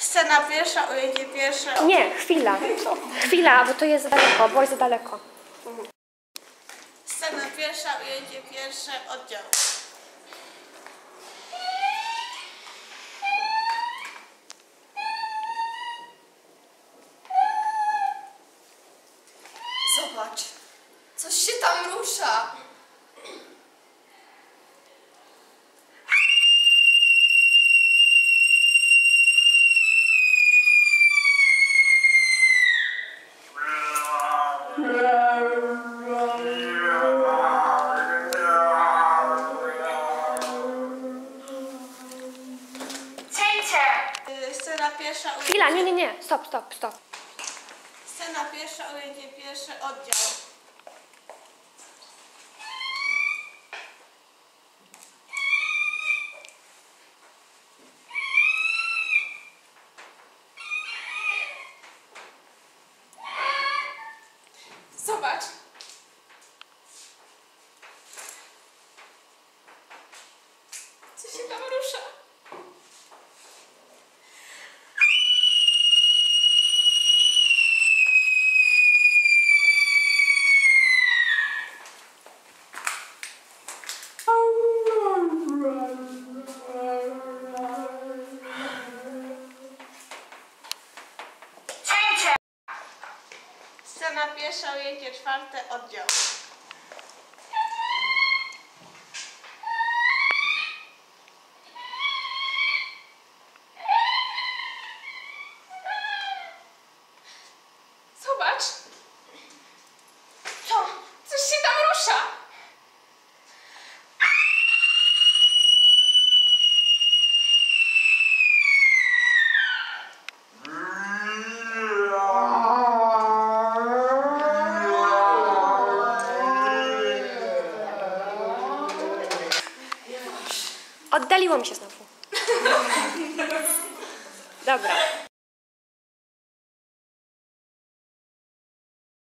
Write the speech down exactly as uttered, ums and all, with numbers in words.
Scena pierwsza, ujęcie pierwsze. Nie, chwila. Chwila, bo to jest za daleko, bo jest za daleko. Scena pierwsza, ujęcie pierwsze, oddział. Zobacz, coś się tam rusza. Scena pierwsza, ujęcie... Chwila, nie, nie, nie. Stop, stop, stop. Scena pierwsza, ujęcie pierwsze, oddział. Zobacz. Co się tam rusza? Scena pierwsza, ujęcie czwarte, oddział. Zobacz. Co? Coś się tam rusza. Oddaliło mi się znowu. Dobra.